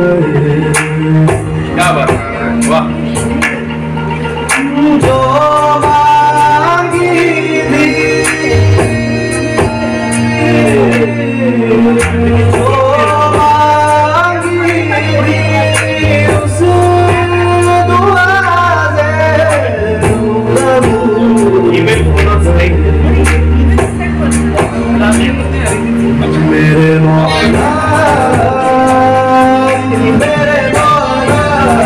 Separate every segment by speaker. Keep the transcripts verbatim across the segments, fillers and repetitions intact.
Speaker 1: क्या बात है, वाह।
Speaker 2: जो मांगी थी, जो मांगी थी, उस दुआ से
Speaker 1: ईमेल खोलो सही।
Speaker 2: मेरे मौला, मेरे मौला,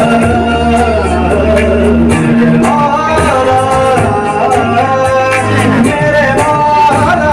Speaker 2: मेरे मौला, मेरे मौला,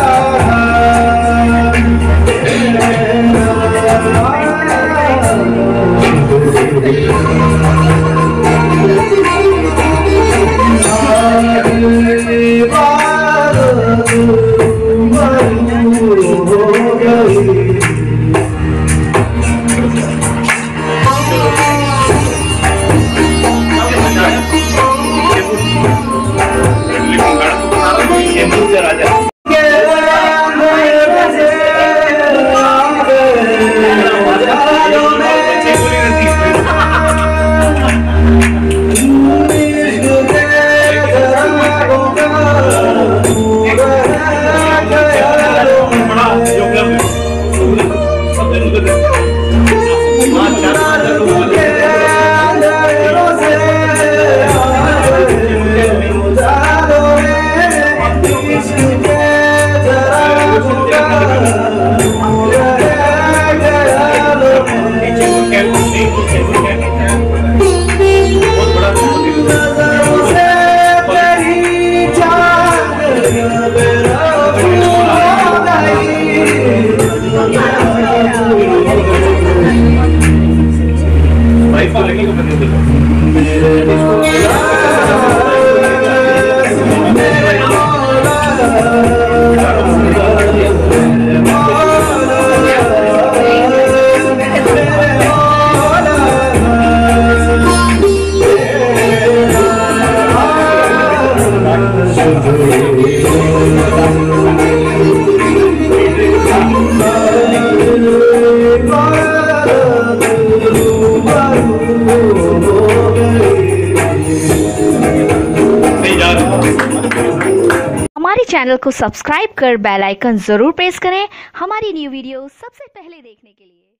Speaker 3: हमारे चैनल को सब्सक्राइब कर बेल आइकन जरूर प्रेस करें हमारी न्यू वीडियो सबसे पहले देखने के लिए।